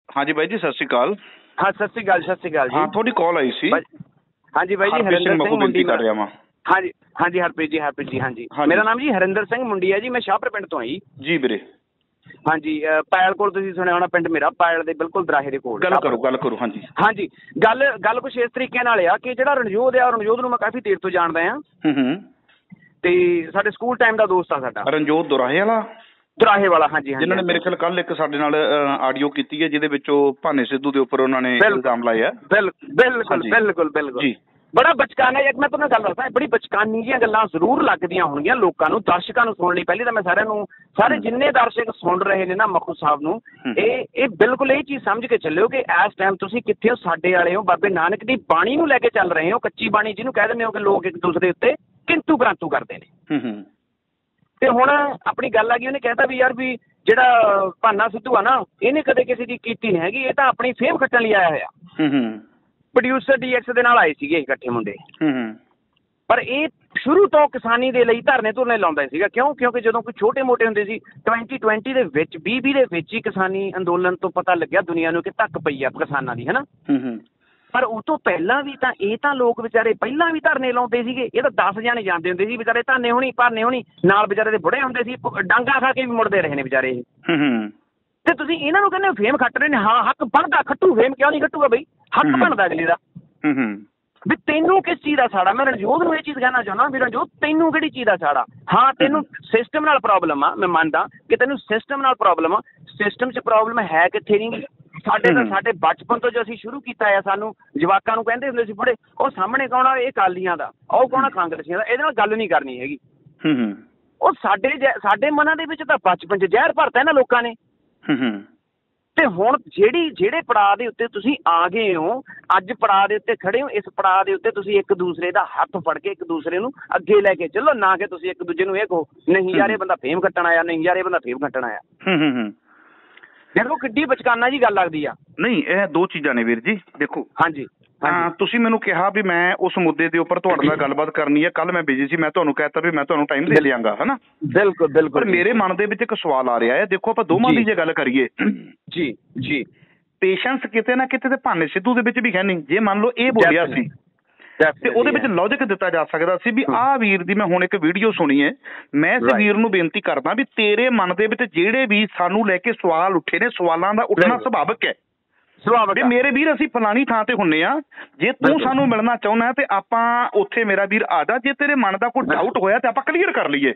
हाँ जी भाई जी सत श्री अकाल। हाँ सत श्री अकाल जी। हाँ थोड़ी कॉल आई सी। हाँ जी भाई जी हरिंदर सिंह मुंडी कर रहा हाँ जी हरप्रीत जी हाँ जी मेरा नाम जी हरिंदर सिंह मुंडी है जी। मैं शाहपुर पिंड तो जी ਵੀਰੇ। हाँ जी पायल कोल तुसीं सुनिया होना पिंड मेरा पायल दे बिल्कुल दराहे दे कोल। गल करो हाँ जी। हाँ जी गल कुछ इस तरीके नाल आ कि जिहड़ा रणजोत आ रणजोत नूं मैं काफ़ी देर तो जानदा हां ते साडे स्कूल टाइम दा दोस्त आ साडा रणजोत दुराहे वाला हाँ जी जिन्होंने मेरे ख्याल कल एक साडे नाल आडियो कीती है जिहदे विच भाने सिद्धू दे उपर उन्होंने इल्जाम लाया। बिल्कुल जी बड़ा बचकाना एक मैं तुम्हें गल दसां बड़ी बचकानी जिहियां गल्लां जरूर लगदियां होणगीਆਂ लोकां नूं दर्शकां नूं सुणन लई। पहले तां मैं सारे जिन्ने दर्शक सुन रहे ने ना मखू साहब नूं ਇਹ बिल्कुल ਇਹ चीज़ समझ के ਚੱਲਿਓ कि इस टाइम तुसीं कित्थे हो साडे वाले हो बाबे नानक दी बाणी नूं लैके ਚੱਲ ਰਹੇ हो। कच्ची बाणी जिहनूं कह दिंदे हो कि लोग एक दूसरे उत्ते किंतु परंतु करदे ने। ਤੇ ਹੁਣ ਆਪਣੀ ਗੱਲ ਆ ਗਈ ਉਹਨੇ ਕਹਿਤਾ ਵੀ ਯਾਰ ਵੀ ਜਿਹੜਾ ਭਾਨਾ ਸਿੱਧੂ ਆ ਨਾ ਇਹਨੇ ਕਦੇ ਕਿਸੇ ਦੀ ਕੀਤੀ ਨਹੀਂ ਹੈਗੀ। ਇਹ ਤਾਂ ਆਪਣੀ ਫੇਮ ਖੱਟਣ ਲਈ ਆਇਆ ਹੋਇਆ। ਪ੍ਰੋਡਿਊਸਰ DX ਦੇ ਨਾਲ ਆਏ ਸੀਗੇ ਇਕੱਠੇ ਮੁੰਡੇ। ਪਰ ਇਹ ਸ਼ੁਰੂ ਤੋਂ ਕਿਸਾਨੀ ਦੇ ਲਈ ਧਰਨੇ ਲਾਉਂਦਾ ਸੀਗਾ। ਕਿਉਂਕਿ ਜਦੋਂ ਕੋਈ ਛੋਟੇ ਮੋਟੇ ਹੁੰਦੇ ਸੀ 2020 ਦੇ ਵਿੱਚ 2020 ਦੇ ਵਿੱਚ ਹੀ ਕਿਸਾਨੀ ਅੰਦੋਲਨ ਤੋਂ ਪਤਾ ਲੱਗਿਆ ਦੁਨੀਆ ਨੂੰ ਕਿ ਧੱਕ ਪਈ ਆ ਕਿਸਾਨਾਂ ਦੀ ਹੈ ਨਾ। ਪਰ ਉਹ ਤੋਂ ਪਹਿਲਾਂ ਵੀ ਤਾਂ ਇਹ ਤਾਂ ਲੋਕ ਵਿਚਾਰੇ ਪਹਿਲਾਂ ਵੀ ਧਰਨੇ ਲਾਉਂਦੇ ਸੀਗੇ। ਇਹ ਤਾਂ 10 ਜਾਣੇ ਜਾਂਦੇ ਹੁੰਦੇ ਸੀ ਵਿਚਾਰੇ ਭਾਨੇ ਹੋਣੀ ਨਾਲ ਵਿਚਾਰੇ ਦੇ ਬੁੜੇ ਹੁੰਦੇ ਸੀ ਡਾਂਗਾ ਖਾ ਕੇ ਵੀ ਮੁੜਦੇ ਰਹੇ ਨੇ ਵਿਚਾਰੇ ਇਹ। ਤੇ ਤੁਸੀਂ ਇਹਨਾਂ ਨੂੰ ਕਹਿੰਦੇ ਫੇਮ ਖੱਟ ਰਹੇ ਨੇ। ਹਾਂ ਹੱਕ ਬਣਦਾ ਖੱਟੂ ਫੇਮ ਕਿਉਂ ਨਹੀਂ ਖੱਟੂਗਾ ਬਈ ਹੱਕ ਬਣਦਾ ਅਗਲੇ ਦਾ। ਵੀ ਤੈਨੂੰ ਕਿਸ ਚੀਜ਼ ਦਾ ਸਾੜਾ। ਮੈਂ ਰਣਜੋਤ ਨੂੰ ਇਹ ਚੀਜ਼ ਕਹਿਣਾ ਚਾਹੁੰਦਾ ਵੀ ਰਣਜੋਤ ਤੈਨੂੰ ਕਿਹੜੀ ਚੀਜ਼ ਦਾ ਸਾੜਾ। ਹਾਂ ਤੈਨੂੰ ਸਿਸਟਮ ਨਾਲ ਪ੍ਰੋਬਲਮ ਆ। ਮੈਂ ਮੰਨਦਾ ਕਿ ਤੈਨੂੰ ਸਿਸਟਮ ਨਾਲ ਪ੍ਰੋਬਲਮ ਆ। ਸਿਸਟਮ 'ਚ ਪ੍ਰੋਬਲਮ ਹੈ ਕਿੱਥੇ ਨਹੀਂ। ਸਾਡੇ ਬਚਪਨ ਤੋਂ ਜੋ ਅਸੀਂ ਸ਼ੁਰੂ ਕੀਤਾ ਆ ਸਾਨੂੰ ਜਵਾਕਾਂ ਨੂੰ ਕਹਿੰਦੇ ਹੁੰਦੇ ਸੀ ਬੁੜੇ ਉਹ ਸਾਹਮਣੇ ਕੌਣ ਆ ਇਹ ਅਕਾਲੀਆਂ ਦਾ ਉਹ ਕੌਣ ਆ ਕਾਂਗਰਸੀਆਂ ਦਾ ਇਹਦੇ ਨਾਲ ਗੱਲ ਨਹੀਂ ਕਰਨੀ ਹੈਗੀ। ਉਹ ਸਾਡੇ ਮਨਾਂ ਦੇ ਵਿੱਚ ਤਾਂ ਬਚਪਨ 'ਚ ਜ਼ਹਿਰ ਭਰਤਾ ਇਹਨਾਂ ਲੋਕਾਂ ਨੇ। ਤੇ ਹੁਣ ਜਿਹੜੇ ਪੜਾਅ ਦੇ ਉੱਤੇ ਤੁਸੀਂ ਆ ਗਏ ਹੋ ਅੱਜ ਪੜਾਅ ਦੇ ਉੱਤੇ ਖੜੇ ਹੋ ਇਸ ਪੜਾਅ ਦੇ ਉੱਤੇ ਤੁਸੀਂ ਇੱਕ ਦੂਸਰੇ ਦਾ ਹੱਥ ਫੜ ਕੇ ਇੱਕ ਦੂਸਰੇ ਨੂੰ ਅੱਗੇ ਲੈ ਕੇ ਚੱਲੋ ਨਾ ਕਿ ਤੁਸੀਂ ਇੱਕ ਦੂਜੇ ਨੂੰ ਇਹ ਕਹੋ ਨਹੀਂ ਯਾਰ ਇਹ ਬੰਦਾ ਫੇਮ ਖੱਟਣ ਆਇਆ ਨਹੀਂ ਯਾਰ ਇਹ ਬੰਦਾ ਫੇਮ ਖੱਟਣ ਆਇਆ। ਦੇਖੋ ਕਿੱਡੀ ਬਚਕਾਨਾ ਜੀ ਗੱਲ ਲੱਗਦੀ ਆ। ਨਹੀਂ ਇਹ ਦੋ ਚੀਜ਼ਾਂ ਨੇ ਵੀਰ ਜੀ ਦੇਖੋ। ਹਾਂਜੀ ਤੁਸੀਂ ਮੈਨੂੰ ਕਿਹਾ ਵੀ ਮੈਂ ਉਸ ਮੁੱਦੇ ਦੇ ਉੱਪਰ ਤੁਹਾਡੇ ਨਾਲ ਗੱਲਬਾਤ ਕਰਨੀ ਹੈ। ਕੱਲ ਮੈਂ ਬਿਜੀ ਸੀ ਮੈਂ ਤੁਹਾਨੂੰ ਕਹਿਤਾ ਵੀ ਮੈਂ ਤੁਹਾਨੂੰ ਟਾਈਮ ਦੇ ਲਿਆਂਗਾ ਹਨਾ। ਬਿਲਕੁਲ ਪਰ ਮੇਰੇ ਮਨ ਦੇ ਵਿੱਚ ਇੱਕ ਸਵਾਲ ਆ ਰਿਹਾ ਹੈ। ਦੇਖੋ ਆਪਾਂ ਦੋਵਾਂ ਦੀ ਜੇ ਗੱਲ ਕਰੀਏ ਜੀ ਪੇਸ਼ੈਂਸ ਕਿਤੇ ਨਾ ਕਿਤੇ ਤੇ ਭਾਨੇ ਸਿੱਧੂ ਦੇ ਵਿੱਚ ਵੀ ਹੈ ਨਹੀਂ। ਜੇ ਮੰਨ ਲਓ ਇਹ ਬੋਲਿਆ ਸੀ ਤੇ ਉਹਦੇ ਵਿੱਚ ਲੌਜਿਕ ਦਿੱਤਾ ਜਾ ਸਕਦਾ ਸੀ ਵੀ ਆਹ ਵੀਰ ਦੀ ਮੈਂ ਹੁਣ ਇੱਕ ਵੀਡੀਓ ਸੁਣੀ ਹੈ। ਮੈਂ ਇਸ ਵੀਰ ਨੂੰ ਬੇਨਤੀ ਕਰਦਾ ਵੀ ਤੇਰੇ ਮਨ ਦੇ ਵਿੱਚ ਜਿਹੜੇ ਵੀ ਸਾਨੂੰ ਲੈ ਕੇ ਸਵਾਲ ਉੱਠੇ ਨੇ ਸਵਾਲਾਂ ਦਾ ਉੱਠਣਾ ਸੁਭਾਵਿਕ ਹੈ। ਵੀ ਮੇਰੇ ਵੀਰ ਅਸੀਂ ਫਲਾਣੀ ਥਾਂ ਤੇ ਹੁੰਨੇ ਆ ਜੇ ਤੂੰ ਸਾਨੂੰ ਮਿਲਣਾ ਚਾਹੁੰਦਾ ਤੇ ਆਪਾਂ ਉੱਥੇ ਮੇਰਾ ਵੀਰ ਆ ਜਾ। ਜੇ ਤੇਰੇ ਮਨ ਦਾ ਕੋਈ ਡਾਊਟ ਹੋਇਆ ਤੇ ਆਪਾਂ ਕਲੀਅਰ ਕਰ ਲਈਏ।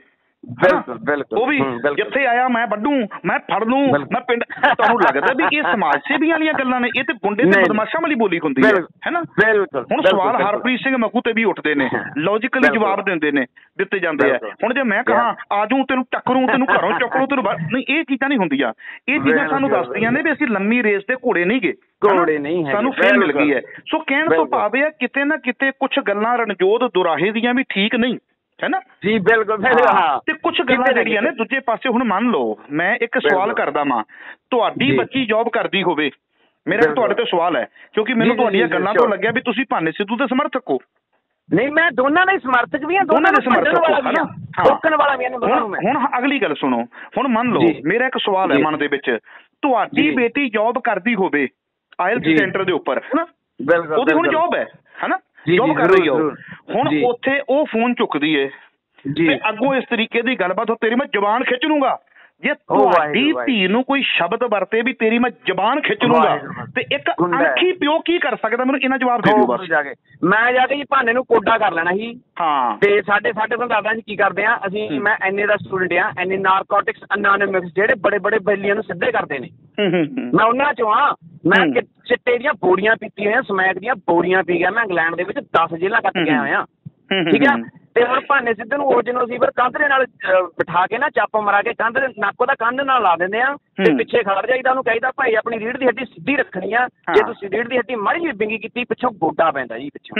ਉਹ ਵੀ ਜਿੱਥੇ ਆਇਆ ਮੈਂ ਵੱਢੂ ਮੈਂ ਫੜ ਲੂੰ ਮੈਂ ਪਿੰਡ। ਤੁਹਾਨੂੰ ਲੱਗਦਾ ਵੀ ਇਹ ਸਮਾਜ ਸੇਵੀਆਂ ਵਾਲੀਆਂ ਗੱਲਾਂ ਨੇ ਇਹ ਤੇ ਗੁੰਡੇ ਤੇ ਬਦਮਾਸ਼ਾਂ ਵਾਲੀ ਬੋਲੀ ਹੁੰਦੀ ਹੈ ਨਾ। ਹੁਣ ਸਵਾਲ ਹਰਪ੍ਰੀਤ ਸਿੰਘ ਮਖੂ ਤੇ ਵੀ ਉੱਠਦੇ ਨੇ ਲੌਜੀਕਲੀ ਜਵਾਬ ਦਿੱਤੇ ਜਾਂਦੇ ਆ। ਹੁਣ ਜੇ ਮੈਂ ਕਹਾਂ ਆਜੂ ਤੈਨੂੰ ਟੱਕਰੂ ਤੈਨੂੰ ਘਰੋਂ ਚੁੱਕ ਲੂ ਤੈਨੂੰ ਨਹੀਂ ਇਹ ਚੀਜ਼ਾਂ ਨਹੀਂ ਹੁੰਦੀਆਂ। ਇਹ ਚੀਜ਼ਾਂ ਸਾਨੂੰ ਦੱਸਦੀਆਂ ਨੇ ਵੀ ਅਸੀਂ ਲੰਮੀ ਰੇਸ ਦੇ ਘੋੜੇ ਨਹੀਂ ਗੇ ਸਾਨੂੰ ਫੇਰ ਮਿਲ ਗਈ ਹੈ। ਸੋ ਕਹਿਣ ਤੋਂ ਭਾਵ ਇਹ ਕਿਤੇ ਨਾ ਕਿਤੇ ਕੁਛ ਗੱਲਾਂ ਰਣਜੋਤ ਦੁਰਾਹੇ ਦੀਆਂ ਵੀ ਠੀਕ ਨਹੀਂ ਹੈ ਨਾ ਜੀ। ਬਿਲਕੁਲ ਤੇ ਕੁਛ ਗੱਲਾਂ ਜਿਹੜੀਆਂ ਨੇ ਦੂਜੇ ਪਾਸੇ ਹੁਣ ਮੰਨ ਲਓ ਮੈਂ ਇੱਕ ਸਵਾਲ ਕਰਦਾ ਵਾਂ ਤੁਹਾਡੀ ਬੱਚੀ ਜੌਬ ਕਰਦੀ ਹੋਵੇ ਮੇਰਾ ਤੁਹਾਡੇ ਤੋਂ ਸਵਾਲ ਹੈ ਕਿਉਂਕਿ ਮੈਨੂੰ ਤੁਹਾਡੀਆਂ ਗੱਲਾਂ ਤੋਂ ਲੱਗਿਆ ਵੀ ਤੁਸੀਂ ਭਾਨੇ ਸਿੱਧੂ ਦੇ ਸਮਰਥਕ ਹੋ। ਨਹੀਂ ਮੈਂ ਦੋਨਾਂ ਦੇ ਸਮਰਥਕ ਵੀ ਹਾਂ ਦੋਨਾਂ ਦੇ ਸਮਰਥਕ ਵਾਲਾ ਵੀ ਹੁਣ ਅਗਲੀ ਗੱਲ ਸੁਣੋ। ਹੁਣ ਮੰਨ ਲਓ ਮੇਰਾ ਇੱਕ ਸਵਾਲ ਹੈ ਮਨ ਦੇ ਵਿੱਚ ਤੁਹਾਡੀ ਬੇਟੀ ਜੌਬ ਕਰਦੀ ਹੋਵੇ IELTS ਸੈਂਟਰ ਦੇ ਉੱਪਰ ਹੈ ਨਾ ਉਹਦੀ ਹੁਣ ਜੌਬ ਹੈ ਹਨਾ ਜੌਬ ਕਰ ਰਹੀ ਹੋ ਹੁਣ ਉੱਥੇ ਉਹ ਫੋਨ ਚੁੱਕਦੀ ਏ ਤੇ ਅੱਗੋਂ ਇਸ ਤਰੀਕੇ ਦੀ ਗੱਲਬਾਤ ਹੋ ਤੇਰੀ ਮੈਂ ਜ਼ਬਾਨ ਖਿੱਚ ਲੂੰਗਾ। ਜੇ ਤੁਹਾਡੀ ਧੀ ਨੂੰ ਕੋਈ ਸ਼ਬਦ ਵਰਤੇ ਵੀ ਤੇਰੀ ਮੈਂ ਜ਼ਬਾਨ ਖਿੱਚ ਲੂੰਗਾ ਤੇ ਇੱਕ ਅਣਖੀ ਪਿਓ ਕੀ ਕਰ ਸਕਦਾ ਮੈਨੂੰ ਇਹਨਾਂ ਜਵਾਬ ਦੇ ਦਿਓ ਬਸ। ਮੈਂ ਜਾ ਕੇ ਜੀ ਭਾਨੇ ਨੂੰ ਕੋਡਾ ਕਰ ਲੈਣਾ ਸੀ। ਹਾਂ ਤੇ ਸਾਡੇ ਤੁਹਾਨੂੰ ਦੱਸਦਾ ਜੀ ਕੀ ਕਰਦੇ ਆ ਅਸੀਂ ਮੈਂ NA ਦਾ ਸਟੂਡੈਂਟ ਆ NA ਨਾਰਕੋਟਿਕਸ ਅਨੋਨਿਮਸ ਜਿਹੜੇ ਬੜੇ ਬੈਲੀਆਂ ਨੂੰ ਸਿੱਧੇ ਕਰਦੇ ਨੇ ਮੈਂ ਉਹਨਾਂ ਚੋਂ ਆ। ਮੈਂ ਚਿੱਟੇ ਦੀਆਂ ਬੋਰੀਆਂ ਪੀਤੀਆਂ ਹੋਈਆਂ ਸਮੈਕ ਦੀਆਂ ਬੋਰੀਆਂ ਪੀ ਗਿਆ। ਮੈਂ ਇੰਗਲੈਂਡ ਦੇ ਵਿੱਚ 10 ਜੇਲ੍ਹਾਂ ਕੱਟ ਕੇ ਆਇਆ ਠੀਕ ਆ। ਤੇ ਹੁਣ ਭਾਨੇ ਸਿੱਧੂ ਨੂੰ ਜਿਹਨੂੰ ਅਸੀਂ ਫਿਰ ਕੰਧ ਦੇ ਨਾਲ ਬਿਠਾ ਕੇ ਨਾ ਚੱਪ ਮਰਾ ਕੇ ਕੰਧ ਨੱਕ ਦਾ ਕੰਧ ਨਾਲ ਲਾ ਦਿੰਦੇ ਆ ਤੇ ਪਿੱਛੇ ਖੜ ਜਾਈਦਾ ਉਹਨੂੰ ਕਹੀਦਾ ਭਾਈ ਆਪਣੀ ਰੀੜ੍ਹ ਦੀ ਹੱਡੀ ਸਿੱਧੀ ਰੱਖਣੀ ਆ। ਜੇ ਤੁਸੀਂ ਰੀੜ੍ਹ ਦੀ ਹੱਡੀ ਮਾੜੀ ਜਿਹੀ ਬਿੰਗੀ ਕੀਤੀ ਪਿੱਛੋਂ ਗੋਡਾ ਪੈਂਦਾ ਜੀ ਪਿੱਛੋਂ।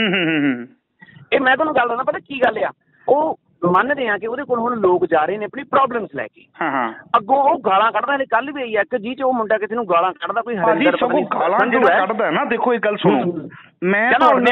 ਇਹ ਮੈਂ ਤੁਹਾਨੂੰ ਗੱਲ ਦੱਸਦਾ ਪਤਾ ਕੀ ਗੱਲ ਆ ਉਹ ਮੰਨਦੇ ਆ ਕਿ ਉਹਦੇ ਕੋਲ ਹੁਣ ਲੋਕ ਜਾ ਰਹੇ ਨੇ ਆਪਣੀ ਪ੍ਰੋਬਲਮਸ ਲੈ ਕੇ ਅੱਗੋਂ ਉਹ ਗਾਲਾਂ ਕੱਢਦਾ ਨੇ। ਕੱਲ ਵੀ ਆਈ ਇੱਕ ਜੀ ਚ ਉਹ ਮੁੰਡਾ ਕਿਸੇ ਨੂੰ ਗਾਲਾਂ ਕੱਢਦਾ ਕੋਈ ਗਾਲਾਂ ਜਿਹੜਾ ਕੱਢਦਾ ਨਾ ਦੇਖੋ ਇਹ ਗੱਲ ਸੁਣੋ ਮੈਂ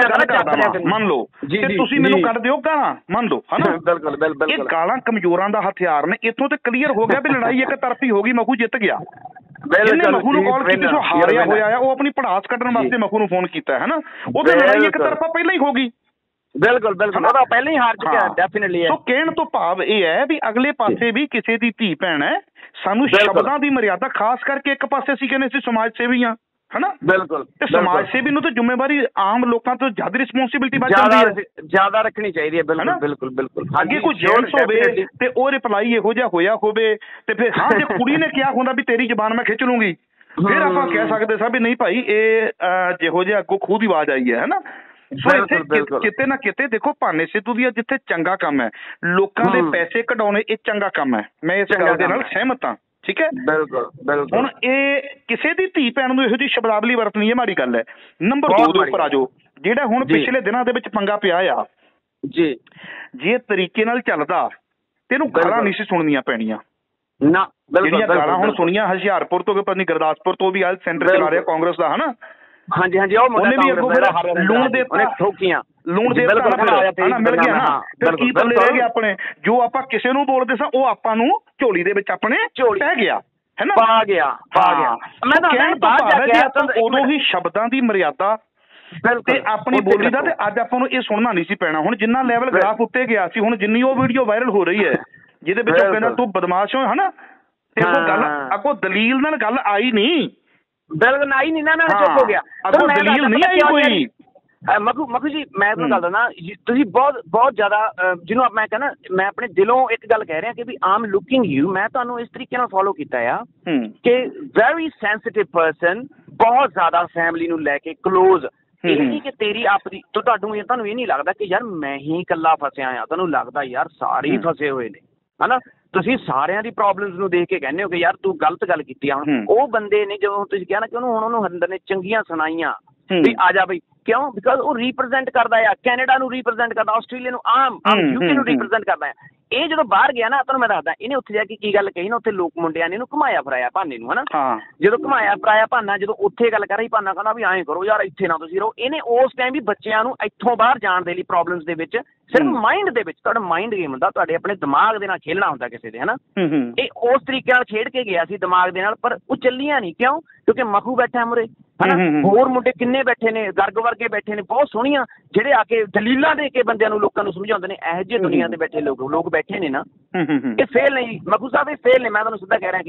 ਮੰਨ ਲਓ ਤੇ ਤੁਸੀਂ ਮੈਨੂੰ ਕੱਢ ਦਿਓ ਗਾਲਾਂ ਮੰਨ ਲਓ ਹਨਾ ਇਹ ਗਾਲਾਂ ਕਮਜ਼ੋਰਾਂ ਦਾ ਹਥਿਆਰ ਨੇ। ਇੱਥੋਂ ਤੇ ਕਲੀਅਰ ਹੋ ਗਿਆ ਵੀ ਲੜਾਈ ਇੱਕ ਤਰਫੀ ਹੋ ਗਈ ਮਖੂ ਜਿੱਤ ਗਿਆ ਜਿਹਨੇ ਮਖੂ ਨੂੰ ਕਾਲ ਕੀਤੀ ਸੋ ਹਾਰਿਆ ਹੋਇਆ ਆ, ਉਹ ਆਪਣੀ ਭੜਾਸ ਕੱਢਣ ਵਾਸਤੇ ਮਖੂ ਨੂੰ ਫੋਨ ਕੀਤਾ ਹੈ ਨਾ, ਉਹਦੀ ਲੜਾਈ ਇੱਕ ਤਰਫਾ ਪਹਿਲਾਂ ਹੀ ਹੋ ਗਈ। ਬਿਲਕੁਲ ਬਿਲਕੁਲ, ਉਹਦਾ ਪਹਿਲਾਂ ਹੀ ਹਾਰ ਚੁੱਕਿਆ ਡੈਫੀਨਿਟਲੀ। ਸੋ ਕਹਿਣ ਤੋਂ ਭਾਵ ਇਹ ਹੈ ਵੀ ਅਗਲੇ ਪਾਸੇ ਵੀ ਕਿਸੇ ਦੀ ਧੀ ਭੈਣ ਹੈ, ਸਾਨੂੰ ਸ਼ਬਦਾਂ ਦੀ ਮਰਿਆਦਾ, ਖਾਸ ਕਰਕੇ ਇੱਕ ਪਾਸੇ ਅਸੀਂ ਕਹਿੰਦੇ ਸੀ ਸਮਾਜ ਸੇਵੀ ਆ, ਹਨਾ। ਬਿਲਕੁਲ, ਤੇ ਸਮਾਜ ਸੇਵੀ ਨੂੰ ਤਾਂ ਜ਼ਿੰਮੇਵਾਰੀ ਆਮ ਲੋਕਾਂ ਤੋਂ ਜ਼ਿਆਦਾ ਰਿਸਪੌਂਸਿਬਿਲਿਟੀ ਵੱਧ ਜਾਂਦੀ ਹੈ, ਜ਼ਿਆਦਾ ਰੱਖਣੀ ਚਾਹੀਦੀ ਹੈ। ਬਿਲਕੁਲ ਬਿਲਕੁਲ ਬਿਲਕੁਲ। ਅੱਗੇ ਕੋਈ ਜੈਂਟਸ ਹੋਵੇ ਤੇ ਉਹ ਰਿਪਲਾਈ ਇਹੋ ਜਿਹਾ ਹੋਇਆ ਹੋਵੇ ਤੇ ਫਿਰ ਹਾਂ, ਜੇ ਕੁੜੀ ਨੇ ਕਿਹਾ ਹੁੰਦਾ ਵੀ ਤੇਰੀ ਜ਼ਬਾਨ ਮੈਂ ਖਿੱਚ ਲੂੰਗੀ, ਫਿਰ ਆਪਾਂ ਕਹਿ ਸਕਦੇ ਸਾਂ ਵੀ ਨਹੀਂ ਭਾਈ ਇਹ ਜਿਹੋ ਜਿਹਾ ਅੱਗੋਂ ਖੂਹ ਦੀ ਆਵਾਜ਼ ਆਈ ਹੈ, ਹਨਾ। ਸੋ ਇੱਥੇ ਕਿਤੇ ਨਾ ਕਿਤੇ ਦੇਖੋ ਭਾਨੇ ਸਿੱਧੂ ਦੀ ਜਿੱਥੇ ਚੰਗਾ ਕੰਮ ਹੈ, ਲੋਕਾਂ ਦੇ ਪੈਸੇ ਕਢਾਉਣੇ, ਇਹ ਚੰਗਾ ਕੰਮ ਹੈ, ਮੈਂ ਇਸ ਗੱਲ ਦੇ ਨਾਲ ਸਹਿਮਤ ਹਾਂ, ਠੀਕ ਹੈ। ਬਿਲਕੁਲ ਬਿਲਕੁਲ। ਹੁਣ ਇਹ ਕਿਸੇ ਦੀ ਧੀ ਭੈਣ ਨੂੰ ਇਹੋ ਜਿਹੀ ਸ਼ਬਦਾਵਲੀ ਵਰਤਣੀ ਹੈ, ਮਾੜੀ ਗੱਲ ਹੈ। ਨੰਬਰ 2 ਦੇ ਉੱਪਰ ਆ ਜਾਓ, ਜਿਹੜਾ ਹੁਣ ਪਿਛਲੇ ਦਿਨਾਂ ਦੇ ਵਿੱਚ ਪੰਗਾ ਪਿਆ ਆ ਜੀ, ਜੇ ਤਰੀਕੇ ਨਾਲ ਚੱਲਦਾ ਤੇ ਇਹਨੂੰ ਗਾਲਾਂ ਨਹੀਂ ਸੀ ਸੁਣਨੀਆਂ ਪੈਣੀਆਂ ਨਾ। ਜਿਹੜੀਆਂ ਗਾਲਾਂ ਹੁਣ ਸੁਣੀਆਂ ਹੁਸ਼ਿਆਰਪੁਰ ਤੋਂ, ਪਤਾ ਨਹੀਂ ਗੁਰਦਾਸਪੁਰ ਤੋਂ ਵੀ ਸੈਂਟਰ ਚਲਾ ਰਿਹਾ ਕਾਂਗਰਸ ਦਾ, ਹਨਾ। ਹਾਂਜੀ ਹਾਂਜੀ, ਉਹਨੇ ਵੀ ਅੱਗੋਂ ਲੂਣ ਦੇ ਠੋਕੀਆਂ, ਲੂਣ ਦੇ ਹਨਾ, ਮਿਲ ਗਿਆ ਨਾ। ਫਿਰ ਕੀ ਪੱਲੇ ਰਹਿ ਗਿਆ ਆਪਣੇ, ਜੋ ਆਪਾਂ ਕਿਸੇ ਨੂੰ ਬੋਲਦੇ ਸਾਂ ਉਹ ਆਪਾਂ ਨੂੰ ਝੋਲੀ ਦੇ ਵਿੱਚ ਆਪਣੇ ਪੈ ਗਿਆ, ਹੈਨਾ, ਪਾ ਗਿਆ। ਮੈਂ ਤਾਂ ਕਹਿਣ ਤੋਂ ਭਾਵ ਉਦੋਂ ਹੀ ਸ਼ਬਦਾਂ ਦੀ ਮਰਿਆਦਾ ਤੇ ਆਪਣੀ ਬੋਲੀ ਦਾ, ਤੇ ਅੱਜ ਆਪਾਂ ਨੂੰ ਇਹ ਸੁਣਨਾ ਨਹੀਂ ਸੀ ਪੈਣਾ। ਹੁਣ ਜਿੰਨਾ ਲੈਵਲ ਗ੍ਰਾਫ ਉੱਤੇ ਗਿਆ ਸੀ, ਹੁਣ ਜਿੰਨੀ ਉਹ ਵੀਡੀਓ ਵਾਇਰਲ ਹੋ ਰਹੀ ਹੈ ਜਿਹਦੇ ਵਿੱਚ ਉਹ ਕਹਿੰਦਾ ਤੂੰ ਬਦਮਾਸ਼ ਹੋ, ਹਨਾ, ਤੇ ਉਹ ਗੱਲ ਅੱਗੋਂ ਦਲੀਲ ਨਾਲ ਗੱਲ ਆਈ ਨਹੀਂ, ਬਿਲਕੁਲ ਆਈ ਨਹੀਂ ਨਾ, ਮੈਂ ਚੁੱਪ ਹੋ ਗਿਆ। ਅੱਗੋਂ ਦਲੀਲ ਨਹੀਂ ਆਈ ਕੋਈ। ਮਖੂ ਜੀ ਮੈਂ ਤੁਹਾਨੂੰ ਗੱਲ ਦੱਸਦਾ, ਤੁਸੀਂ ਬਹੁਤ ਜ਼ਿਆਦਾ ਜਿਹਨੂੰ ਮੈਂ ਕਹਿੰਦਾ, ਮੈਂ ਆਪਣੇ ਦਿਲੋਂ ਇੱਕ ਗੱਲ ਕਹਿ ਰਿਹਾ ਕਿ ਵੀ ਆਮ ਲੁਕਿੰਗ ਯੂ, ਮੈਂ ਤੁਹਾਨੂੰ ਇਸ ਤਰੀਕੇ ਨਾਲ ਫੋਲੋ ਕੀਤਾ ਆ ਕਿ ਵੈਰੀ ਸੈਂਸਿਟਿਵ ਪਰਸਨ, ਬਹੁਤ ਜ਼ਿਆਦਾ ਫੈਮਿਲੀ ਨੂੰ ਲੈ ਕੇ ਕਲੋਜ਼। ਇਹ ਨਹੀਂ ਕਿ ਤੇਰੀ ਆਪਦੀ, ਤੁਹਾਨੂੰ ਇਹ ਨਹੀਂ ਲੱਗਦਾ ਕਿ ਯਾਰ ਮੈਂ ਹੀ ਇਕੱਲਾ ਫਸਿਆ ਆ, ਤੁਹਾਨੂੰ ਲੱਗਦਾ ਯਾਰ ਸਾਰੇ ਹੀ ਫਸੇ ਹੋਏ ਨੇ, ਹਨਾ। ਤੁਸੀਂ ਸਾਰਿਆਂ ਦੀ ਪ੍ਰੋਬਲਮਸ ਨੂੰ ਦੇਖ ਕੇ ਕਹਿੰਦੇ ਹੋ ਕਿ ਯਾਰ ਤੂੰ ਗਲਤ ਗੱਲ ਕੀਤੀ ਆ। ਹੁਣ ਉਹ ਬੰਦੇ ਨੇ, ਜਦੋਂ ਤੁਸੀਂ ਕਿਹਾ ਨਾ ਕਿ ਉਹਨੂੰ ਹਰਿੰਦਰ ਨੇ ਚੰਗੀਆਂ ਸੁਣਾਈਆਂ ਵੀ ਆ ਜਾ ਬਈ, ਕਿਉਂ? ਬਿਕਾਜ਼ ਉਹ ਰੀਪ੍ਰਜੈਂਟ ਕਰਦਾ ਆ ਕੈਨੇਡਾ ਨੂੰ, ਰੀਪ੍ਰਜੈਂਟ ਕਰਦਾ ਆਸਟ੍ਰੇਲੀਆ ਨੂੰ, ਆਮ ਯੂਕੇ ਨੂੰ ਰੀਪ੍ਰਜੈਂਟ ਕਰਦਾ ਆ। ਇਹ ਜਦੋਂ ਬਾਹਰ ਗਿਆ ਨਾ, ਤੁਹਾਨੂੰ ਮੈਂ ਦੱਸਦਾ, ਇਹਨੇ ਉੱਥੇ ਜਾ ਕੇ ਕੀ ਗੱਲ ਕਹੀ ਨਾ, ਉੱਥੇ ਲੋਕ ਮੁੰਡਿਆਂ ਨੇ ਇਹਨੂੰ ਘੁਮਾਇਆ ਫਿਰਾਇਆ ਭਾਨੇ ਨੂੰ, ਹਨਾ। ਜਦੋਂ ਘੁਮਾਇਆ ਫਿਰਾਇਆ ਭਾਨਾ, ਜਦੋਂ ਉੱਥੇ ਗੱਲ ਕਰ ਰਹੀ, ਭਾਨਾ ਕਹਿੰਦਾ ਵੀ ਐਂ ਕਰੋ ਯਾਰ, ਇੱਥੇ ਨਾ ਤੁਸੀਂ ਰਹੋ। ਇਹਨੇ ਉਸ ਟਾਈਮ ਵੀ ਬੱਚਿਆਂ ਨੂੰ ਇੱਥੋਂ ਬਾਹਰ ਜਾਣ ਦੇ ਲਈ ਪ੍ਰੋਬਲਮਸ ਦੇ ਵਿੱਚ, ਸਿਰਫ ਮਾਈਂਡ ਦੇ ਵਿੱਚ, ਤੁਹਾਡਾ ਮਾਈਂਡ ਗੇਮ ਹੁੰਦਾ, ਤੁਹਾਡੇ ਆਪਣੇ ਦਿਮਾਗ ਦੇ ਨਾਲ ਖੇਲਣਾ ਹੁੰਦਾ ਕਿਸੇ ਦੇ, ਹਨਾ। ਇਹ ਉਸ ਤਰੀਕੇ ਨਾਲ ਖੇਡ ਕੇ ਗਿਆ ਸੀ ਦਿਮਾਗ ਦੇ ਨਾਲ, ਪਰ ਉਹ ਚੱਲੀਆਂ ਨਹੀਂ। ਕਿਉਂ? ਕਿਉਂਕਿ ਮਖੂ ਬੈਠਾ ਮੁਰੇ, ਹਨਾ, ਹੋਰ ਮੁੰਡੇ ਕਿੰਨੇ ਬੈਠੇ ਨੇ, ਗਰਗ ਵਰਗੇ ਬੈਠੇ ਨੇ, ਬਹੁਤ ਸੋਹਣੀਆਂ, ਜਿਹੜੇ ਆ ਕੇ ਦਲੀਲਾਂ ਦੇ ਕੇ ਬੰਦਿਆਂ ਨੂੰ, ਲੋਕਾਂ ਨੂੰ ਸਮਝਾਉਂਦੇ ਨੇ। ਇਹੋ ਜਿਹੇ ਦੁਨੀਆ ਤੇ ਬੈਠੇ ਲੋਕ ਬੈਠੇ ਨੇ ਨਾ, ਇਹ ਫੇਲ ਨਹੀਂ ਮਖੂ ਸਾਹਿਬ, ਇਹ ਫੇਲ ਨੇ। ਮੈਂ ਤੁਹਾਨੂੰ ਸਿੱਧਾ ਕਹਿ ਰਿਹਾ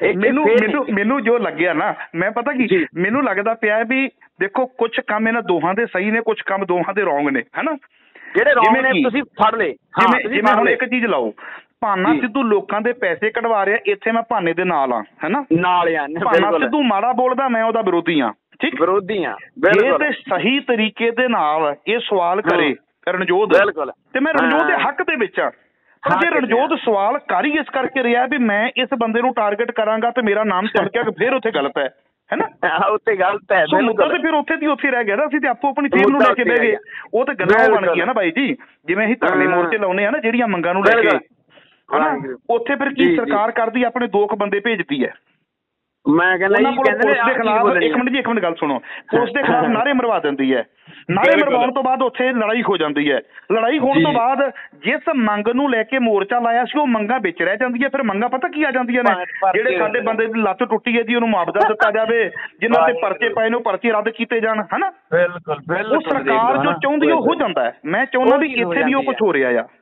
ਕਿ ਮੈਨੂੰ ਜੋ ਲੱਗਿਆ ਨਾ, ਮੈਂ ਪਤਾ ਕੀ ਮੈਨੂੰ ਲੱਗਦਾ ਪਿਆ ਵੀ ਦੇਖੋ, ਕੁਝ ਕੰਮ ਇਹਨਾਂ ਦੋਹਾਂ ਦੇ ਸਹੀ ਨੇ, ਕੁਝ ਕੰਮ ਦੋਹਾਂ ਦੇ ਰੋਂਗ ਨੇ, ਹਨਾ। ਜਿਹੜੇ ਰੋਂਗ ਨੇ ਤੁਸੀਂ ਫੜ ਲਏ। ਜਿਵੇਂ ਹੁਣ ਇੱਕ ਚੀਜ਼ ਲਾਓ, ਭਾਨਾ ਸਿੱਧੂ ਲੋਕਾਂ ਦੇ ਪੈਸੇ ਕਢਵਾ ਰਿਹਾ, ਇੱਥੇ ਮੈਂ ਭਾਨੇ ਦੇ ਨਾਲ ਆ, ਹਨਾ, ਨਾਲ ਆ। ਭਾਨਾ ਸਿੱਧੂ ਮਾੜਾ ਬੋਲਦਾ, ਮੈਂ ਉਹਦਾ ਵਿਰੋਧੀ ਆ, ਠੀਕ, ਵਿਰੋਧੀ ਆ। ਇਹ ਤੇ ਸਹੀ ਤਰੀਕੇ ਦੇ ਨਾਲ ਇਹ ਸਵਾਲ ਕਰੇ ਰਣਜੋਤ, ਤੇ ਮੈਂ ਰਣਜੋਤ ਦੇ ਹੱਕ ਦੇ ਵਿੱਚ ਆ। ਪਰ ਜੇ ਰਣਜੋਤ ਸਵਾਲ ਕਰ ਹੀ ਇਸ ਕਰਕੇ ਰਿਹਾ ਵੀ ਮੈਂ ਇਸ ਬੰਦੇ ਨੂੰ ਟਾਰਗੇਟ ਕਰਾਂਗਾ ਤੇ ਮੇਰਾ ਨਾਮ ਚੱਲ ਗਿਆ, ਫਿਰ ਉੱਥੇ ਗਲਤ ਹੈ, ਹੈਨਾ, ਉੱਥੇ ਗਲਤ ਹੈ। ਸੋ ਮੁੱਦਾ ਤੇ ਫਿਰ ਉੱਥੇ ਦੀ ਉੱਥੇ ਰਹਿ ਗਿਆ ਨਾ, ਅਸੀਂ ਤੇ ਆਪੋ ਆਪਣੀ ਫੇਰ ਨੂੰ ਲੈ ਕੇ ਬਹਿ ਗਏ। ਉਹ ਤੇ ਗੱਲਾਂ ਬਣ ਗਈਆਂ ਨਾ ਬਾਈ ਜੀ, ਜਿਵੇਂ ਅਸੀਂ ਧਰਨੇ ਮੋਰਚੇ ਲਾਉਂਦੇ ਆ ਨਾ ਜਿਹੜੀਆਂ ਮੰਗਾਂ ਨੂੰ ਲੈ ਕੇ, ਹਨਾ, ਉੱਥੇ ਫਿਰ ਕੀ ਸਰਕਾਰ ਕਰਦੀ, ਆਪਣੇ 2 ਬੰਦੇ ਭੇਜਦੀ ਹੈ। ਮੈਂ ਕਹਿੰਦਾ ਪੁਲਿਸ ਦੇ ਖਿਲਾਫ, ਇੱਕ ਮਿੰਟ ਗੱਲ ਸੁਣੋ, ਪੁਲਿਸ ਦੇ ਖਿਲਾਫ ਨਾਅਰੇ ਮਰਵਾ ਦਿੰਦੀ ਹੈ। ਨਾਅਰੇ ਮਰਵਾਉਣ ਤੋਂ ਬਾਅਦ ਉੱਥੇ ਲੜਾਈ ਹੋ ਜਾਂਦੀ ਹੈ। ਲੜਾਈ ਹੋਣ ਤੋਂ ਬਾਅਦ ਜਿਸ ਮੰਗ ਨੂੰ ਲੈ ਕੇ ਮੋਰਚਾ ਲਾਇਆ ਸੀ, ਉਹ ਮੰਗਾਂ ਵਿੱਚ ਰਹਿ ਜਾਂਦੀਆਂ। ਫਿਰ ਮੰਗਾਂ ਪਤਾ ਕੀ ਆ ਜਾਂਦੀਆਂ ਨੇ, ਜਿਹੜੇ ਸਾਡੇ ਬੰਦੇ ਦੀ ਲੱਤ ਟੁੱਟੀ ਹੈ ਜੀ, ਉਹਨੂੰ ਮੁਆਵਜ਼ਾ ਦਿੱਤਾ ਜਾਵੇ, ਜਿਨ੍ਹਾਂ ਤੇ ਪਰਚੇ ਪਏ ਨੇ ਉਹ ਪਰਚੇ ਰੱਦ ਕੀਤੇ ਜਾਣ, ਹਨਾ। ਉਹ ਸਰਕਾਰ ਜੋ ਚਾਹੁੰਦੀ ਉਹ ਹੋ ਜਾਂਦਾ ਹੈ। ਮੈਂ ਚਾਹੁੰਦਾ ਵੀ ਇੱਥੇ ਵੀ ਉਹ ਕੁਝ ਹੋ ਰਿਹਾ ਆ।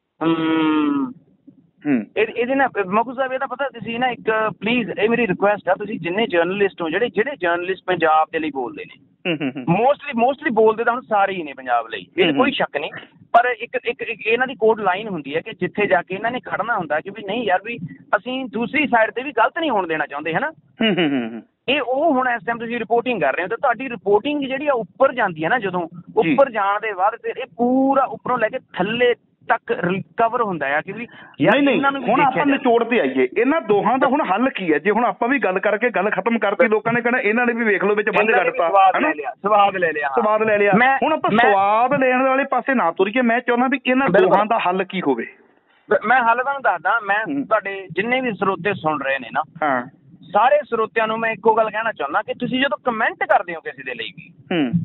ਇਹਦੇ ਨਾਲ ਮਖੂ ਸਾਹਿਬ, ਇਹਦਾ ਪਤਾ ਤੁਸੀਂ ਨਾ, ਇੱਕ ਪਲੀਜ਼ ਇਹ ਮੇਰੀ ਰਿਕੁਐਸਟ ਆ, ਤੁਸੀਂ ਜਿੰਨੇ ਜਰਨਲਿਸਟ ਹੋ, ਜਿਹੜੇ ਜਰਨਲਿਸਟ ਪੰਜਾਬ ਦੇ ਲਈ ਬੋਲਦੇ ਨੇ, ਮੋਸਟਲੀ ਬੋਲਦੇ ਤਾਂ ਹੁਣ ਸਾਰੇ ਹੀ ਨੇ ਪੰਜਾਬ ਲਈ, ਇਹ ਕੋਈ ਸ਼ੱਕ ਨਹੀਂ। ਪਰ ਇੱਕ ਇਹਨਾਂ ਦੀ ਕੋਡ ਲਾਈਨ ਹੁੰਦੀ ਹੈ ਕਿ ਜਿੱਥੇ ਜਾ ਕੇ ਇਹਨਾਂ ਨੇ ਖੜਨਾ ਹੁੰਦਾ ਕਿ ਵੀ ਨਹੀਂ ਯਾਰ, ਵੀ ਅਸੀਂ ਦੂਸਰੀ ਸਾਈਡ ਤੇ ਵੀ ਗਲਤ ਨਹੀਂ ਹੋਣ ਦੇਣਾ ਚਾਹੁੰਦੇ, ਹਨਾ। ਇਹ ਉਹ ਹੁਣ ਇਸ ਟਾਈਮ ਤੁਸੀਂ ਰਿਪੋਰਟਿੰਗ ਕਰ ਰਹੇ ਹੋ, ਤੇ ਤੁਹਾਡੀ ਰਿਪੋਰਟਿੰਗ ਜਿਹੜੀ ਆ ਉੱਪਰ ਜਾਂਦੀ ਹੈ ਨਾ, ਜਦੋਂ ਉੱਪਰ ਜਾਣ ਦੇ ਬਾਅਦ ਫਿਰ ਇਹ ਪੂਰਾ ਉੱਪਰੋਂ ਲੈ ਕੇ ਥੱਲੇ ਤੱਕ ਰਿਕਵਰ ਹੁੰਦਾ ਆ ਕਿ ਵੀ ਨਹੀਂ। ਹੁਣ ਆਪਾਂ ਨਿਚੋੜ ਤੇ ਆਈਏ, ਇਹਨਾਂ ਦੋਹਾਂ ਦਾ ਹੁਣ ਹੱਲ ਕੀ ਹੈ? ਜੇ ਹੁਣ ਆਪਾਂ ਵੀ ਗੱਲ ਕਰਕੇ ਗੱਲ ਖਤਮ ਕਰਤੀ, ਲੋਕਾਂ ਨੇ ਕਹਿਣਾ ਇਹਨਾਂ ਨੇ ਵੀ ਵੇਖ ਲਓ ਵਿੱਚ ਬੰਦ ਕੱਢਤਾ, ਸਵਾਦ ਲੈ ਲਿਆ। ਹੁਣ ਆਪਾਂ ਸਵਾਦ ਲੈਣ ਵਾਲੇ ਪਾਸੇ ਨਾ ਤੁਰੀਏ। ਮੈਂ ਚਾਹੁੰਦਾ ਵੀ ਇਹਨਾਂ ਦੋਹਾਂ ਦਾ ਹੱਲ ਕੀ ਹੋਵੇ। ਮੈਂ ਹੱਲ ਤੁਹਾਨੂੰ ਦੱਸਦਾ, ਮੈਂ ਤੁਹਾਡੇ ਜਿੰਨੇ ਵੀ ਸਰੋਤੇ ਸੁਣ ਰਹੇ ਨੇ ਨਾ, ਸਾਰੇ ਸਰੋਤਿਆਂ ਨੂੰ ਮੈਂ ਇੱਕੋ ਗੱਲ ਕਹਿਣਾ ਚਾਹੁੰਦਾ ਕਿ ਤੁਸੀਂ ਜਦੋਂ ਕਮੈਂਟ ਕਰਦੇ ਹੋ ਕਿਸੇ ਦੇ ਲਈ ਵੀ,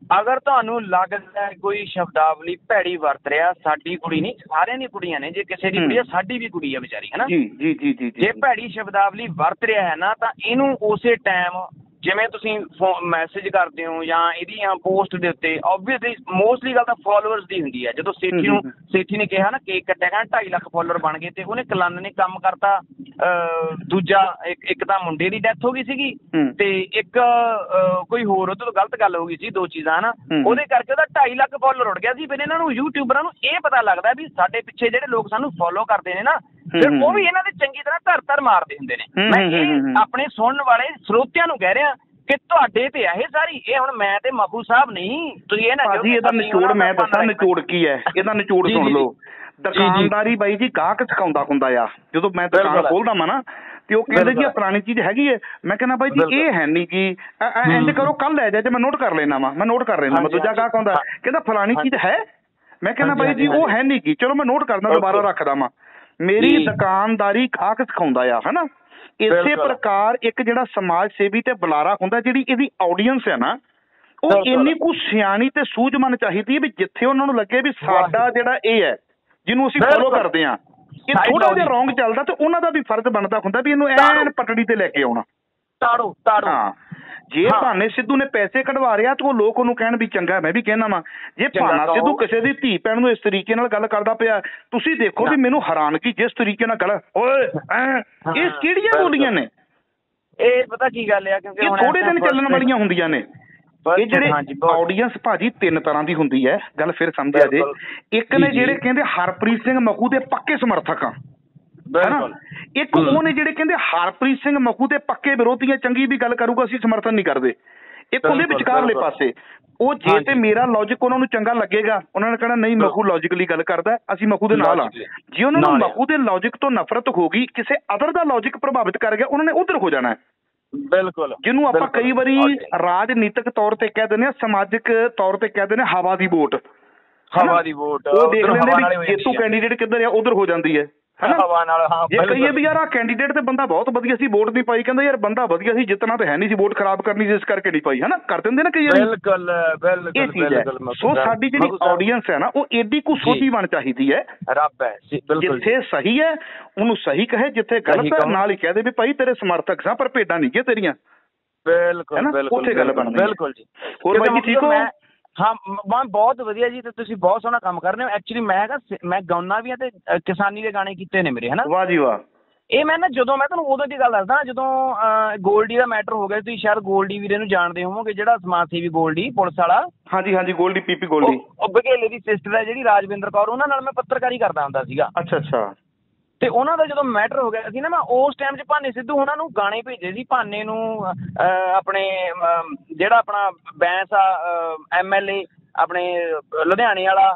ਅਗਰ ਤੁਹਾਨੂੰ ਲੱਗਦਾ ਕੋਈ ਸ਼ਬਦਾਵਲੀ ਭੈੜੀ ਵਰਤ ਰਿਹਾ, ਸਾਡੀ ਕੁੜੀ ਨਹੀਂ, ਸਾਰਿਆਂ ਦੀਆਂ ਕੁੜੀਆਂ ਨੇ, ਜੇ ਕਿਸੇ ਦੀ ਕੁੜੀ ਆ ਸਾਡੀ ਵੀ ਕੁੜੀ ਆ ਵਿਚਾਰੀ, ਹੈ ਨਾ ਜੀ ਜੀ ਜੀ ਜੀ ਜੇ ਭੈੜੀ ਸ਼ਬਦਾਵਲੀ ਵਰਤ ਰਿਹਾ ਹੈ ਨਾ, ਤਾਂ ਇਹਨੂੰ ਉਸੇ ਟਾਈਮ ਜਿਵੇਂ ਤੁਸੀਂ ਮੈਸੇਜ ਕਰਦੇ ਹੋ ਜਾਂ ਇਹਦੀਆਂ ਪੋਸਟ ਦੇ ਉੱਤੇ, ਓਬਵੀਅਸਲੀ ਮੋਸਟਲੀ ਗੱਲ ਤਾਂ ਫੋਲੋਅਰਸ ਦੀ ਹੁੰਦੀ ਹੈ। ਜਦੋਂ ਸੇਠੀ ਨੇ ਕਿਹਾ ਨਾ ਕੇਕ ਕੱਟਿਆ, ਕਹਿੰਦਾ 2.5 ਲੱਖ ਫੋਲੋਅਰ ਬਣ ਗਏ, ਤੇ ਉਹਨੇ ਕਲਨ ਨੇ ਕੰਮ ਕਰਤਾ, ਦੂਜਾ ਇੱਕ ਤਾਂ ਮੁੰਡੇ ਦੀ ਡੈਥ ਹੋ ਗਈ ਸੀਗੀ, ਤੇ ਇੱਕ ਕੋਈ ਹੋਰ ਉਹਦੇ ਤੋਂ ਗਲਤ ਗੱਲ ਹੋ ਗਈ ਸੀ, 2 ਚੀਜ਼ਾਂ ਨਾ, ਉਹਦੇ ਕਰਕੇ ਉਹਦਾ 2.5 ਲੱਖ ਫੋਲੋਅਰ ਉੱਡ ਗਿਆ ਸੀ। ਫਿਰ ਇਹਨਾਂ ਨੂੰ ਯੂਟਿਊਬਰਾਂ ਨੂੰ ਇਹ ਪਤਾ ਲੱਗਦਾ ਵੀ ਸਾਡੇ ਪਿੱਛੇ ਜਿਹੜੇ ਲੋਕ ਸਾਨੂੰ ਫੋਲੋ ਕਰਦੇ ਨੇ ਨਾ, ਫਿਰ ਉਹ ਵੀ ਇਹਨਾਂ ਦੇ ਚੰਗੀ ਤਰ੍ਹਾਂ ਧਰ ਮਾਰਦੇ ਹੁੰਦੇ ਨੇ। ਮੈਂ ਇਹ ਆਪਣੇ ਸੁਣਨ ਵਾਲੇ ਸਰੋਤਿਆਂ ਨੂੰ ਕਹਿ ਰਿਹਾ ਕਿ ਤੁਹਾਡੇ ਤੇ ਇਹ ਸਾਰੀ, ਇਹ ਹੁਣ ਮੈਂ ਤੇ ਮਖੂ ਸਾਹਿਬ ਨਹੀਂ, ਤੁਸੀਂ ਇਹ ਨਾ ਭਾਜੀ ਇਹਦਾ ਨਿਚੋੜ ਮੈਂ ਦੱਸਾਂ, ਨਿਚੋੜ ਕੀ ਹੈ ਇਹਦਾ, ਨਿਚੋੜ ਸੁਣ ਲਓ। ਦੁਕਾਨਦਾਰੀ ਬਾਈ ਜੀ ਗਾਹਕ ਸਿਖਾਉਂਦਾ ਹੁੰਦਾ ਆ। ਜਦੋਂ ਮੈਂ ਦੁਕਾਨ ਖੋਲਦਾ ਵਾ ਨਾ, ਤੇ ਉਹ ਕਹਿੰਦੇ ਜੀ ਪੁਰਾਣੀ ਚੀਜ਼ ਹੈਗੀ ਹੈ, ਮੈਂ ਕਹਿੰਦਾ ਬਾਈ ਜੀ ਇਹ ਹੈ ਨੀ ਗੀ, ਇੰਜ ਕਰੋ ਕੱਲ ਲੈ ਜਾ, ਜੇ ਮੈਂ ਨੋਟ ਕਰ ਲੈਣਾ ਵਾ, ਮੈਂ ਨੋਟ ਕਰ ਲੈਣਾ ਵਾ। ਦੂਜਾ ਗਾਹਕ ਆਉਂਦਾ ਕਹਿੰਦਾ ਫਲਾਣੀ ਚੀਜ਼ ਹੈ, ਮੈਂ ਕਹਿੰਦਾ ਬਾਈ ਜੀ ਉਹ ਹੈ ਨੀ ਗੀ, ਚਲੋ ਮੈਂ ਨੋਟ ਕਰਦਾ, ਦੁਬਾਰਾ ਰੱਖਦਾ ਵਾ। ਮੇਰੀ ਦੁਕਾਨਦਾਰੀ ਗਾਹਕ ਸਿਖਾਉਂਦਾ ਆ, ਹਨਾ। ਇਸੇ ਪ੍ਰਕਾਰ ਇੱਕ ਜਿਹੜਾ ਸਮਾਜ ਸੇਵੀ ਤੇ ਬੁਲਾਰਾ ਹੁੰਦਾ, ਜਿਹੜੀ ਇਹਦੀ ਆਡੀਅנס ਹੈ ਨਾ, ਉਹ ਇੰਨੀ ਕੁ ਸਿਆਣੀ ਤੇ ਸੂਝਮਨ ਚਾਹੀਦੀ ਹੈ ਵੀ ਜਿੱਥੇ ਉਹਨਾਂ ਨੂੰ ਲੱਗੇ ਵੀ ਸਾਡਾ ਜਿਹੜਾ ਇਹ ਹੈ ਜਿਹਨੂੰ ਅਸੀਂ ਫੋਲੋ ਕਰਦੇ ਹਾਂ, ਇਹ ਥੋੜਾ ਜਿਹਾ ਰੌਂਗ ਚੱਲਦਾ, ਤੇ ਉਹਨਾਂ ਦਾ ਵੀ ਫਰਜ਼ ਬਣਦਾ ਹੁੰਦਾ ਵੀ ਇਹਨੂੰ ਐਨ ਪਟੜੀ ਤੇ ਲੈ ਕੇ ਆਉਣਾ। ਹਾਂ, ਜੇ ਭਾਨੇ ਸਿੱਧੂ ਨੇ ਪੈਸੇ ਕਢਵਾ ਰਿਹਾ ਤਾਂ ਉਹ ਲੋਕ ਉਹਨੂੰ ਕਹਿਣ ਵੀ ਚੰਗਾ, ਮੈਂ ਵੀ ਕਹਿਣਾ ਵਾ। ਜੇ ਭਾਨਾ ਸਿੱਧੂ ਕਿਸੇ ਦੀ ਧੀ ਭੈਣ ਨੂੰ ਇਸ ਤਰੀਕੇ ਨਾਲ ਗੱਲ ਕਰਦਾ ਪਿਆ, ਤੁਸੀਂ ਦੇਖੋ ਵੀ ਮੈਨੂੰ ਹੈਰਾਨਗੀ ਜਿਸ ਤਰੀਕੇ ਨਾਲ ਗੱਲ, ਓਏ ਇਹ ਕਿਹੜੀਆਂ ਬੋਲੀਆਂ ਨੇ? ਇਹ ਪਤਾ ਕੀ ਗੱਲ ਆ, ਕਿਉਂਕਿ ਇਹ ਥੋੜੇ ਦਿਨ ਚੱਲਣ ਵਾਲੀਆਂ ਹੁੰਦੀਆਂ ਨੇ। ਇਹ ਜਿਹੜੇ ਆਡੀਅנס ਭਾਜੀ 3 ਤਰ੍ਹਾਂ ਦੀ ਹੁੰਦੀ ਹੈ, ਗੱਲ ਫਿਰ ਸਮਝਿਆ ਜੇ। ਇੱਕ ਨੇ ਜਿਹੜੇ ਕਹਿੰਦੇ ਹਰਪ੍ਰੀਤ ਸਿੰਘ ਮਖੂ ਦੇ ਪੱਕੇ ਸਮਰਥਕ ਆ, ਇੱਕ ਉਹ ਨੇ ਜਿਹੜੇ ਕਹਿੰਦੇ ਹਰਪ੍ਰੀਤ ਸਿੰਘ ਮਖੂ ਦੇ ਪੱਕੇ ਵਿਰੋਧੀ ਆ, ਚੰਗੀ ਵੀ ਗੱਲ ਕਰੂਗਾ ਅਸੀਂ ਸਮਰਥਨ ਨਹੀਂ ਕਰਦੇ। ਇੱਕ ਉਹਦੇ ਵਿਚਕਾਰਲੇ ਪਾਸੇ ਉਹ, ਜੇ ਤੇ ਮੇਰਾ ਲੌਜਿਕ ਉਹਨਾਂ ਨੂੰ ਚੰਗਾ ਲੱਗੇਗਾ, ਉਹਨਾਂ ਨੇ ਕਹਿਣਾ ਨਹੀਂ ਮਖੂ ਲੌਜਿਕਲੀ ਗੱਲ ਕਰਦਾ, ਅਸੀਂ ਮਖੂ ਦੇ ਨਾਲ ਆ। ਜੇ ਉਹਨਾਂ ਨੂੰ ਮਖੂ ਦੇ ਲੌਜਿਕ ਤੋਂ ਨਫ਼ਰਤ ਹੋ ਗਈ, ਕਿਸੇ ਅਦਰ ਦਾ ਲੌਜਿਕ ਪ੍ਰਭਾਵਿਤ ਕਰ ਗਿਆ, ਉਹਨਾਂ ਨੇ ਉਧਰ ਹੋ ਜਾਣਾ। ਬਿਲਕੁਲ, ਜਿਹਨੂੰ ਆਪਾਂ ਕਈ ਵਾਰੀ ਰਾਜਨੀਤਿਕ ਤੌਰ ਤੇ ਕਹਿ ਦਿੰਦੇ ਹਾਂ, ਸਮਾਜਿਕ ਤੌਰ ਤੇ ਕਹਿ ਦਿੰਦੇ ਹਵਾ ਦੀ ਵੋਟ। ਉਹ ਦੇਖ ਲੈਂਦੇ ਵੀ ਜੇਤੂ ਕੈਂਡੀਡੇਟ ਕਿੱਧਰ ਆ, ਉਧਰ ਹੋ ਜਾਂਦੀ ਹੈ। ਜੇ ਕਹੀਏ ਵੀ ਯਾਰ ਆਹ ਕੈਂਡੀਡੇਟ ਤੇ ਬੰਦਾ ਬਹੁਤ ਵਧੀਆ ਸੀ, ਵੋਟ ਨਹੀਂ ਪਾਈ, ਕਹਿੰਦਾ ਯਾਰ ਬੰਦਾ ਵਧੀਆ ਸੀ, ਜਿੱਤਣਾ ਤਾਂ ਹੈ ਨਹੀਂ ਸੀ, ਵੋਟ ਖਰਾਬ ਕਰਨੀ ਸੀ, ਇਸ ਕਰਕੇ ਨਹੀਂ ਪਾਈ, ਹਨਾ, ਕਰ ਦਿੰਦੇ ਨਾ ਕਈ ਵਾਰੀ। ਇਹ ਚੀਜ਼ ਹੈ। ਸੋ ਸਾਡੀ ਜਿਹੜੀ ਆਡੀਅנס ਹੈ ਨਾ, ਉਹ ਏਡੀ ਕੁ ਸੋਝੀਵਾਨ ਚਾਹੀਦੀ ਹੈ। ਜਿੱਥੇ ਸਹੀ ਹੈ ਉਹਨੂੰ ਸਹੀ ਕਹੇ, ਜਿੱਥੇ ਗਲਤ ਹੈ ਨਾਲ ਹੀ ਕਹਿ ਦੇ ਵੀ ਭਾਈ ਤੇਰੇ ਸਮਰਥਕ ਸਾਂ ਪਰ ਭੇਡਾਂ ਨਹੀਂ ਗਏ ਤੇਰੀਆਂ। ਉੱਥੇ ਗੱਲ ਬਣਦੀ। ਬਿਲਕੁਲ ਜੀ। ਹੋਰ ਬਾਈ ਜੀ ਠੀਕ ਹੋ? ਹਾਂ ਮੈਂ ਬਹੁਤ ਵਧੀਆ ਜੀ, ਤੇ ਤੁਸੀਂ ਬਹੁਤ ਸੋਹਣਾ ਕੰਮ ਕਰ ਰਹੇ ਹੋ। ਐਕਚੁਅਲੀ ਮੈਂ ਗਾਉਣਾ ਵੀ ਆ, ਤੇ ਕਿਸਾਨੀ ਦੇ ਗਾਣੇ ਕੀਤੇ ਨੇ ਮੇਰੇ, ਹਨਾ। ਵਾਹ ਜੀ ਵਾਹ। ਇਹ ਮੈਂ ਨਾ, ਜਦੋਂ ਮੈਂ ਤੁਹਾਨੂੰ ਉਦੋਂ ਦੀ ਗੱਲ ਦੱਸਦਾ, ਜਦੋਂ ਗੋਲਡੀ ਦਾ ਮੈਟਰ ਹੋ ਗਿਆ, ਤੁਸੀਂ ਸ਼ਾਇਦ ਗੋਲਡੀ ਵੀਰੇ ਨੂੰ ਜਾਣਦੇ ਹੋਵੋਗੇ, ਜਿਹੜਾ ਸਮਾਜ ਸੇਵੀ ਗੋਲਡੀ ਪੁਲਿਸ ਵਾਲਾ। ਹਾਂਜੀ ਹਾਂਜੀ, ਗੋਲਡੀ ਪੀਪੀ ਗੋਲਡੀ। ਉਹ ਬਘੇਲੇ ਦੀ ਸਿਸਟਰ ਹੈ ਜਿਹੜੀ ਰਾਜਵਿੰਦਰ ਕੌਰ, ਉਹਨਾਂ ਨਾਲ ਮੈਂ ਪੱਤਰਕਾਰੀ ਕਰਦਾ ਹੁੰਦਾ ਸੀਗਾ। ਅੱਛਾ ਅੱਛਾ। ਤੇ ਉਹਨਾਂ ਦਾ ਜਦੋਂ ਮੈਟਰ ਹੋ ਗਿਆ ਸੀ ਨਾ, ਮੈਂ ਉਸ ਟਾਈਮ 'ਚ ਭਾਨੇ ਸਿੱਧੂ ਉਹਨਾਂ ਨੂੰ ਗਾਣੇ ਭੇਜੇ ਸੀ। ਭਾਨੇ ਨੂੰ ਆਪਣੇ ਜਿਹੜਾ ਆਪਣਾ ਬੈਂਸ ਆ MLA ਆਪਣੇ ਲੁਧਿਆਣੇ ਵਾਲਾ,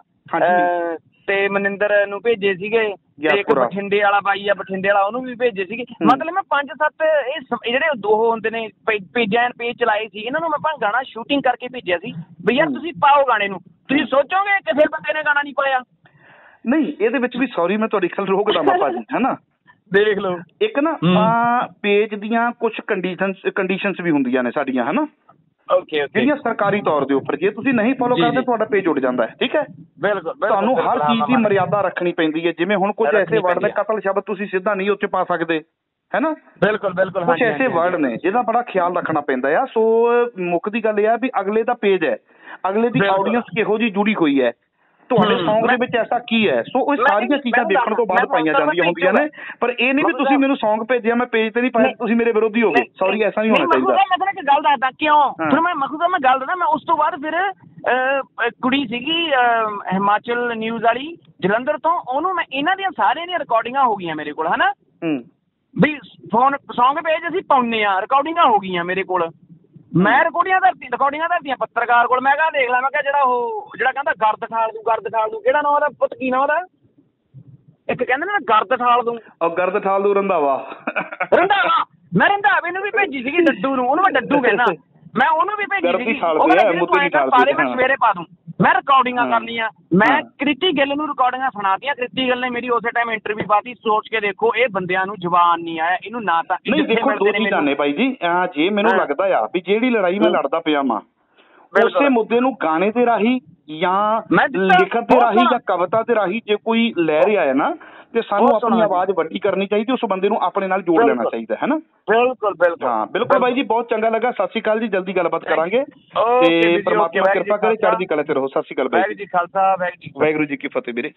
ਤੇ ਮਨਿੰਦਰ ਨੂੰ ਭੇਜੇ ਸੀਗੇ, ਤੇ ਇੱਕ ਬਠਿੰਡੇ ਵਾਲਾ ਬਾਈ ਆ ਬਠਿੰਡੇ ਵਾਲਾ, ਉਹਨੂੰ ਵੀ ਭੇਜੇ ਸੀਗੇ। ਮਤਲਬ ਮੈਂ 5-7 ਇਹ ਜਿਹੜੇ ਦੋ ਹੁੰਦੇ ਨੇ ਪੇਜ ਚਲਾਏ ਸੀ, ਇਹਨਾਂ ਨੂੰ ਮੈਂ ਗਾਣਾ ਸ਼ੂਟਿੰਗ ਕਰਕੇ ਭੇਜਿਆ ਸੀ ਵੀ ਯਾਰ ਤੁਸੀਂ ਪਾਓ ਗਾਣੇ ਨੂੰ। ਤੁਸੀਂ ਸੋਚੋਗੇ ਕਿਸੇ ਬੰਦੇ ਨੇ ਗਾਣਾ ਨਹੀਂ ਪਾਇਆ? ਨਹੀਂ, ਇਹਦੇ ਵਿੱਚ ਵੀ ਸੌਰੀ ਮੈਂ ਤੁਹਾਡੀ ਗੱਲ ਰੋਕਦਾ ਬਾਬਾ ਜੀ, ਹਨਾ। ਦੇਖ ਲਓ, ਇੱਕ ਨਾ ਪੇਜ ਦੀਆਂ ਕੁਝ ਕੰਡੀਸ਼ਨਸ ਵੀ ਹੁੰਦੀਆਂ ਨੇ ਸਾਡੀਆਂ, ਹਨਾ, ਜਿਹੜੀਆਂ ਸਰਕਾਰੀ ਤੌਰ ਦੇ ਉੱਪਰ ਜੇ ਤੁਸੀਂ ਨਹੀਂ ਫੋਲੋ ਕਰਦੇ ਤੁਹਾਡਾ ਪੇਜ ਉੱਡ ਜਾਂਦਾ ਹੈ। ਠੀਕ ਹੈ, ਬਿਲਕੁਲ। ਤੁਹਾਨੂੰ ਹਰ ਚੀਜ਼ ਦੀ ਮਰਿਆਦਾ ਰੱਖਣੀ ਪੈਂਦੀ ਹੈ। ਜਿਵੇਂ ਹੁਣ ਕੁਝ ਐਸੇ ਵਰਡ ਨੇ, ਕਤਲ ਸ਼ਬਦ ਤੁਸੀਂ ਸਿੱਧਾ ਨਹੀਂ ਉੱਚ ਪਾ ਸਕਦੇ, ਹੈ ਨਾ। ਬਿਲਕੁਲ ਬਿਲਕੁਲ। ਕੁਝ ਐਸੇ ਵਰਡ ਨੇ ਜਿਹਦਾ ਬੜਾ ਖਿਆਲ ਰੱਖਣਾ ਪੈਂਦਾ ਆ। ਸੋ ਮੁੱਖ ਦੀ ਗੱਲ ਇਹ ਆ ਵੀ ਅਗਲੇ ਦਾ ਪੇਜ ਹੈ, ਅਗਲੇ ਦੀ ਆਡੀਅנס ਕਿਹੋ ਜਿਹੀ ਜੁੜੀ ਹੋਈ ਹੈ, ਤੁਹਾਡੇ ਸੌਂਗ ਦੇ ਵਿੱਚ ਐਸਾ ਕੀ ਹੈ। ਸੋ ਉਹ ਸਾਰੀਆਂ ਚੀਜ਼ਾਂ ਦੇਖਣ ਤੋਂ ਬਾਅਦ ਪਾਈਆਂ ਜਾਂਦੀਆਂ ਹੁੰਦੀਆਂ ਨੇ। ਪਰ ਇਹ ਨਹੀਂ ਵੀ ਤੁਸੀਂ ਮੈਨੂੰ ਸੌਂਗ ਭੇਜਿਆ ਮੈਂ ਪੇਜ ਤੇ ਨਹੀਂ ਪਾਇਆ, ਤੁਸੀਂ ਮੇਰੇ ਵਿਰੋਧੀ ਹੋ ਗਏ। ਸੌਰੀ, ਐਸਾ ਨਹੀਂ ਹੋਣਾ ਚਾਹੀਦਾ। ਮੈਂ ਤੁਹਾਨੂੰ ਇੱਕ ਗੱਲ ਦੱਸਦਾ ਕਿਉਂ। ਫਿਰ ਮੈਂ ਗੱਲ ਦੱਸਦਾ, ਮੈਂ ਉਸ ਤੋਂ ਬਾਅਦ ਫਿਰ ਕੁੜੀ ਸੀਗੀ ਹਿਮਾਚਲ ਨਿਊਜ਼ ਵਾਲੀ ਜਲੰਧਰ ਤੋਂ, ਉਹਨੂੰ ਮੈਂ ਇਹਨਾਂ ਦੀਆਂ ਸਾਰਿਆਂ ਦੀਆਂ ਰਿਕਾਰਡਿੰਗਾਂ ਹੋ ਗਈਆਂ ਮੇਰੇ ਕੋਲ, ਹਨਾ, ਵੀ ਸੌਂਗ ਪੇਜ ਅਸੀਂ ਪਾਉਂਦੇ ਆ, ਰਿਕਾਰਡਿੰਗਾਂ ਹੋ ਗਈਆਂ ਮੇਰੇ ਕੋਲ। ਮੈਂ ਰਿਕਾਰਡਿੰਗਾਂ ਧਰਤੀਆਂ ਪੱਤਰਕਾਰ ਕੋਲ। ਮੈਂ ਕਿਹਾ ਦੇਖ ਲਾ, ਮੈਂ ਕਿਹਾ ਜਿਹੜਾ ਕਹਿੰਦਾ ਗਰਦ ਠਾਲ ਦੂੰ, ਕਿਹੜਾ ਨਾਂ ਉਹਦਾ ਪੁੱਤ, ਕੀ ਨਾਂ ਉਹਦਾ? ਇੱਕ ਕਹਿੰਦੇ ਨਾ ਗਰਦ ਠਾਲ ਦੂੰ, ਰੰਧਾਵਾ। ਮੈਂ ਰੰਧਾਵੇ ਨੂੰ ਵੀ ਭੇਜੀ ਸੀਗੀ, ਡੱਡੂ ਨੂੰ, ਉਹਨੂੰ ਮੈਂ ਡੱਡੂ ਕਹਿੰਦਾ, ਮੈਂ ਉਹਨੂੰ ਵੀ ਭੇਜੀ ਸੀਗੀ। ਉਹ ਮੈਂ ਸਵੇਰੇ ਪਾ ਦੂੰ। ਮੈਂ ਰਿਕਾਰਡਿੰਗਾਂ ਕਰ ਲਈਆਂ। ਮੈਂ ਕ੍ਰਿਤੀ ਗਿੱਲ ਨੂੰ ਰਿਕਾਰਡਿੰਗਾਂ ਸੁਣਾਤੀਆਂ। ਕ੍ਰਿਤੀ ਗਿੱਲ ਨੇ ਮੇਰੀ ਉਸੇ ਟਾਈਮ ਇੰਟਰਵਿਊ ਪਾਤੀ। ਸੋਚ ਕੇ ਦੇਖੋ, ਇਹ ਬੰਦਿਆਂ ਨੂੰ ਜ਼ਬਾਨ ਨਹੀਂ ਆਇਆ, ਇਹਨੂੰ ਨਾ ਤਾਂ ਨਹੀਂ। ਦੇਖੋ, ਦੋ ਚੀਜ਼ਾਂ ਨੇ ਬਾਈ ਜੀ। ਜੇ ਮੈਨੂੰ ਲੱਗਦਾ ਆ ਵੀ ਜਿਹੜੀ ਲੜਾਈ ਮੈਂ ਲੜਦਾ ਪਿਆ ਵਾਂ ਉਸੇ ਮੁੱਦੇ ਨੂੰ ਗਾਣੇ ਦੇ ਰਾਹੀਂ ਜਾਂ ਲਿਖਣ ਦੇ ਰਾਹੀਂ ਜਾਂ ਕਵਿਤਾ ਦੇ ਰਾਹੀਂ ਜੇ ਕੋਈ ਲੈ ਰਿਹਾ ਹੈ ਨਾ, ਤੇ ਸਾਨੂੰ ਆਪਣੀ ਆਵਾਜ਼ ਵੱਡੀ ਕਰਨੀ ਚਾਹੀਦੀ, ਉਸ ਬੰਦੇ ਨੂੰ ਆਪਣੇ ਨਾਲ ਜੋੜ ਲੈਣਾ ਚਾਹੀਦਾ ਹੈ ਨਾ। ਬਿਲਕੁਲ ਬਿਲਕੁਲ ਹਾਂ ਬਿਲਕੁਲ ਬਾਈ ਜੀ, ਬਹੁਤ ਚੰਗਾ ਲੱਗਾ। ਸਤਿ ਸ਼੍ਰੀ ਅਕਾਲ ਜੀ, ਜਲਦੀ ਗੱਲਬਾਤ ਕਰਾਂਗੇ ਤੇ ਪਰਮਾਤਮਾ ਕਿਰਪਾ ਕਰੇ, ਚੜ੍ਹਦੀ ਕਲਾ ਚ ਰਹੋ। ਸਤਿ ਸ਼੍ਰੀ ਅਕਾਲ ਬਾਈ ਜੀ। ਖਾਲਸਾ, ਵਾਹਿਗੁਰੂ ਜੀ ਕੀ ਫਤਿਹ ਵੀਰੇ।